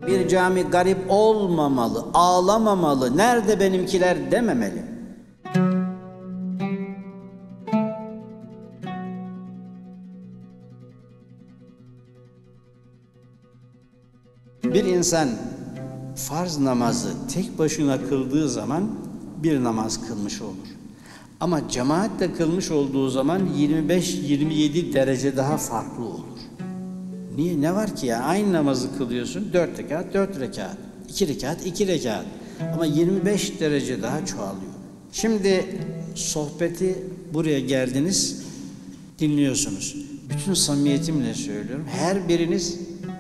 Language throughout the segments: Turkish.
Bir cami garip olmamalı, ağlamamalı, nerede benimkiler dememeli. Bir insan farz namazı tek başına kıldığı zaman bir namaz kılmış olur. Ama cemaatle kılmış olduğu zaman 25-27 derece daha farklı olur. Niye? Ne var ki ya? Aynı namazı kılıyorsun. 4 rekat, 4 rekat. 2 rekat, 2 rekat. Ama 25 derece daha çoğalıyor. Şimdi sohbeti buraya geldiniz, dinliyorsunuz. Bütün samimiyetimle söylüyorum. Her biriniz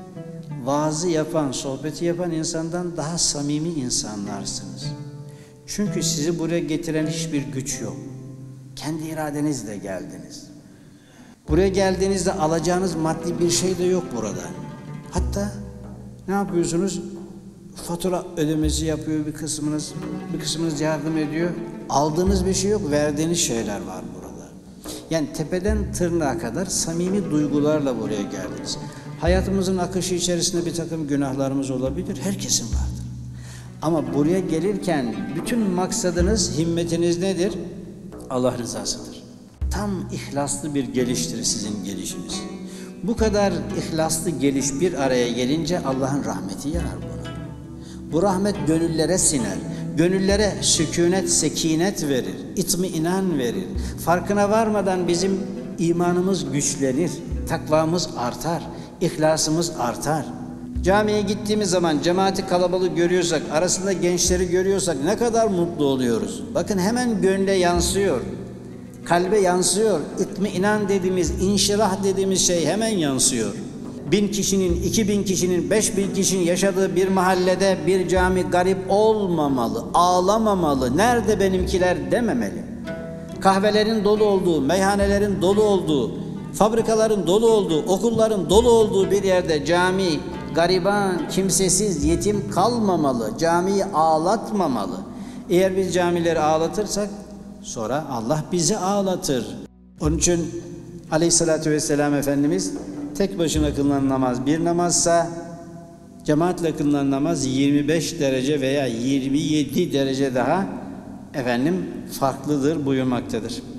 vaazı yapan, sohbeti yapan insandan daha samimi insanlarsınız. Çünkü sizi buraya getiren hiçbir güç yok. Kendi iradenizle geldiniz. Buraya geldiğinizde alacağınız maddi bir şey de yok burada. Hatta ne yapıyorsunuz? Fatura ödemesi yapıyor bir kısmınız yardım ediyor. Aldığınız bir şey yok, verdiğiniz şeyler var burada. Yani tepeden tırnağa kadar samimi duygularla buraya geldiniz. Hayatımızın akışı içerisinde bir takım günahlarımız olabilir, herkesin vardır. Ama buraya gelirken bütün maksadınız, himmetiniz nedir? Allah rızasıdır. Tam ihlaslı bir geliştir sizin gelişiniz. Bu kadar ihlaslı geliş bir araya gelince Allah'ın rahmeti yarar buna. Bu rahmet gönüllere siner. Gönüllere sükûnet, sekinet verir. İtmiinan verir. Farkına varmadan bizim imanımız güçlenir. Takvamız artar. İhlasımız artar. Camiye gittiğimiz zaman cemaati kalabalık görüyorsak, arasında gençleri görüyorsak ne kadar mutlu oluyoruz. Bakın hemen gönle yansıyor. Kalbe yansıyor. İtmiinan dediğimiz, inşirah dediğimiz şey hemen yansıyor. 1000 kişinin, 2000 kişinin, 5000 kişinin yaşadığı bir mahallede bir cami garip olmamalı, ağlamamalı, nerede benimkiler dememeli. Kahvelerin dolu olduğu, meyhanelerin dolu olduğu, fabrikaların dolu olduğu, okulların dolu olduğu bir yerde cami gariban, kimsesiz, yetim kalmamalı, camiyi ağlatmamalı. Eğer biz camileri ağlatırsak sonra Allah bizi ağlatır. Onun için Aleyhisselatü Vesselam Efendimiz tek başına kılınan namaz bir namazsa cemaatle kılınan namaz 25 derece veya 27 derece daha farklıdır buyurmaktadır.